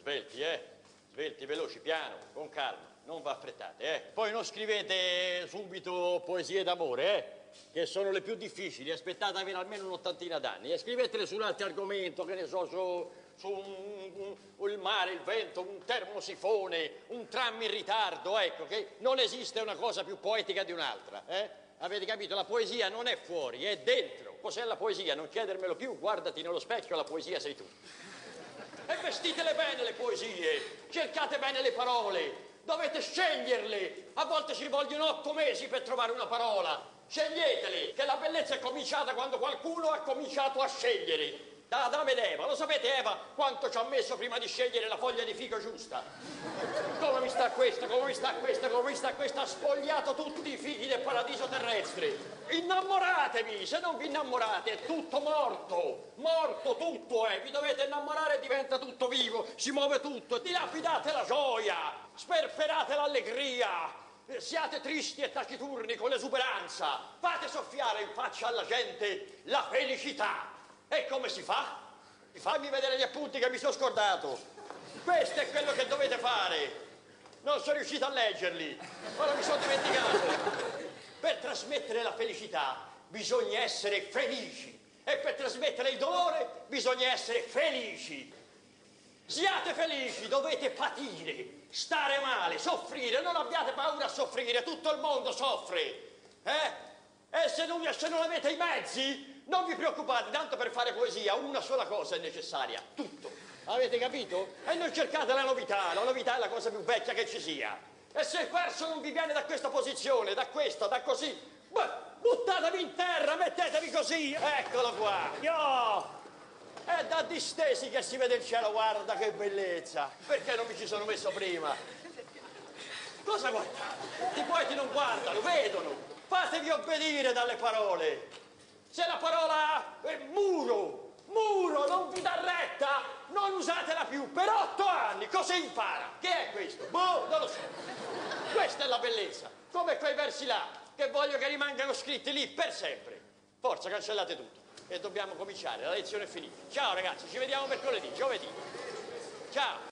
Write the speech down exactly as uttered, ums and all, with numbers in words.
Svelti, eh? Svelti, veloci, piano, con calma, non va affrettate, eh? Poi non scrivete subito poesie d'amore, eh? Che sono le più difficili, aspettate avere almeno un'ottantina d'anni, e scrivetele su un altro argomento, che ne so, su, su un, un, il mare, il vento, un termosifone, un tram in ritardo, ecco, che non esiste una cosa più poetica di un'altra, eh? Avete capito? La poesia non è fuori, è dentro. Cos'è la poesia? Non chiedermelo più, guardati nello specchio, la poesia sei tu. E vestitele bene le poesie, cercate bene le parole, dovete sceglierle. A volte ci vogliono otto mesi per trovare una parola. Sceglietele, che la bellezza è cominciata quando qualcuno ha cominciato a scegliere. Da Adamo ed Eva, lo sapete Eva quanto ci ha messo prima di scegliere la foglia di fico giusta? Come mi sta questa, come mi sta questa, come mi sta questa, ha spogliato tutti i fichi del paradiso terrestre. Innamoratevi, se non vi innamorate è tutto morto, morto tutto, eh. Vi dovete innamorare e diventa tutto vivo, si muove tutto, dilapidate la gioia, sperperate l'allegria, siate tristi e taciturni con l'esuberanza, fate soffiare in faccia alla gente la felicità. E come si fa? Fammi vedere gli appunti che mi sono scordato. Questo è quello che dovete fare. Non sono riuscito a leggerli, ora mi sono dimenticato. Per trasmettere la felicità bisogna essere felici e per trasmettere il dolore bisogna essere felici. Siate felici, dovete patire, stare male, soffrire, non abbiate paura a soffrire, tutto il mondo soffre. Eh? E se non, se non avete i mezzi, non vi preoccupate, tanto per fare poesia una sola cosa è necessaria, tutto. Avete capito? E non cercate la novità, la novità è la cosa più vecchia che ci sia. E se il verso non vi viene da questa posizione, da questa, da così, beh, buttatevi in terra, mettetevi così, eccolo qua. Io! È da distesi che si vede il cielo, guarda che bellezza. Perché non mi ci sono messo prima? Cosa guardate? I poeti non guardano, vedono. Fatevi obbedire dalle parole. Se la parola è muro, muro, non vi dà retta, non usatela più per otto anni, così impara. Che è questo? Boh, non lo so. Questa è la bellezza, come quei versi là, che voglio che rimangano scritti lì per sempre. Forza, cancellate tutto. E dobbiamo cominciare, la lezione è finita. Ciao ragazzi, ci vediamo mercoledì, giovedì. Ciao.